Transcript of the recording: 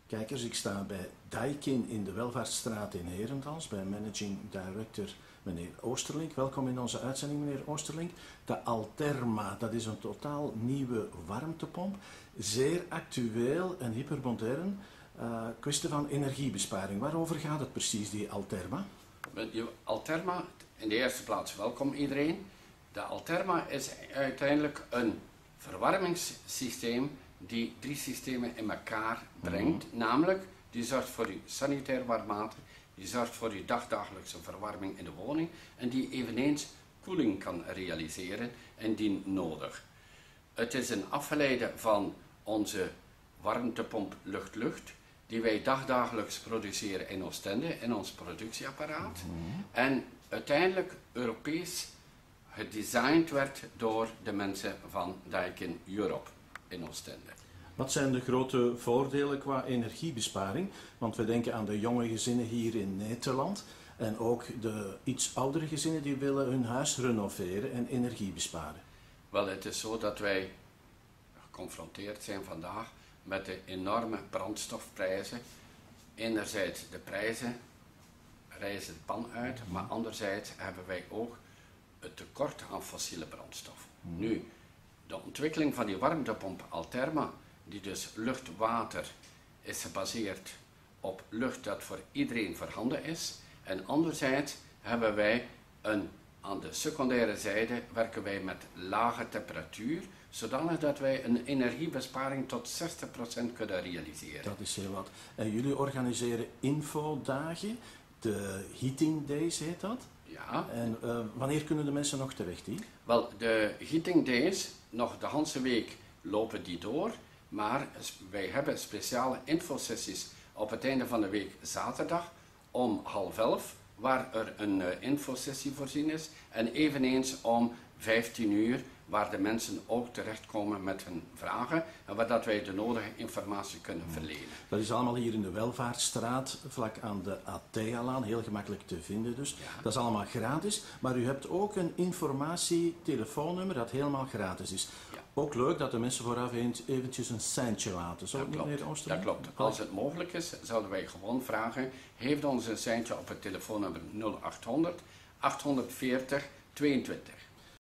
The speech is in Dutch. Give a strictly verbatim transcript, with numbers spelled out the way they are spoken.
Kijkers, ik sta bij Daikin in de Welvaartsstraat in Herentals, bij Managing Director meneer Oosterlink. Welkom in onze uitzending, meneer Oosterlink. De Alterma, dat is een totaal nieuwe warmtepomp. Zeer actueel en hypermodern. Uh, kwestie van energiebesparing. Waarover gaat het precies, die Alterma? Alterma, in de eerste plaats welkom iedereen. De Alterma is uiteindelijk een verwarmingssysteem die drie systemen in elkaar brengt. Mm-hmm. Namelijk, die zorgt voor uw sanitair warm water, die zorgt voor uw dagdagelijkse verwarming in de woning en die eveneens koeling kan realiseren indien nodig. Het is een afgeleide van onze warmtepomp lucht-lucht die wij dagdagelijks produceren in Oostende, in ons productieapparaat. Mm-hmm. En uiteindelijk Europees gedesigned werd door de mensen van Daikin Europe in Oostende. Wat zijn de grote voordelen qua energiebesparing? Want we denken aan de jonge gezinnen hier in Nederland en ook de iets oudere gezinnen die willen hun huis renoveren en energie besparen. Wel, het is zo dat wij geconfronteerd zijn vandaag met de enorme brandstofprijzen. Enerzijds de prijzen reizen de pan uit, maar anderzijds hebben wij ook het tekort aan fossiele brandstof. Hmm. Nu, de ontwikkeling van die warmtepomp Alterma, die dus lucht-water is gebaseerd op lucht dat voor iedereen voorhanden is. En anderzijds hebben wij een, aan de secundaire zijde werken wij met lage temperatuur, zodanig dat wij een energiebesparing tot zestig procent kunnen realiseren. Dat is heel wat. En jullie organiseren infodagen, de Heating Days heet dat? Ja. En uh, wanneer kunnen de mensen nog terecht hier? Wel, de Heating Days, nog de hele week lopen die door, maar wij hebben speciale infosessies op het einde van de week zaterdag om half elf, waar er een uh, infosessie voorzien is, en eveneens om vijftien uur, waar de mensen ook terechtkomen met hun vragen en waar dat wij de nodige informatie kunnen verlenen. Dat is allemaal hier in de Welvaartsstraat, vlak aan de Athealaan, heel gemakkelijk te vinden dus. Ja. Dat is allemaal gratis, maar u hebt ook een informatie-telefoonnummer dat helemaal gratis is. Ja. Ook leuk dat de mensen vooraf eventjes een seintje laten. Zou dat, klopt. dat klopt. Als het mogelijk is, zouden wij gewoon vragen, geef ons een seintje op het telefoonnummer nul achthonderd achthonderdveertig tweeëntwintig.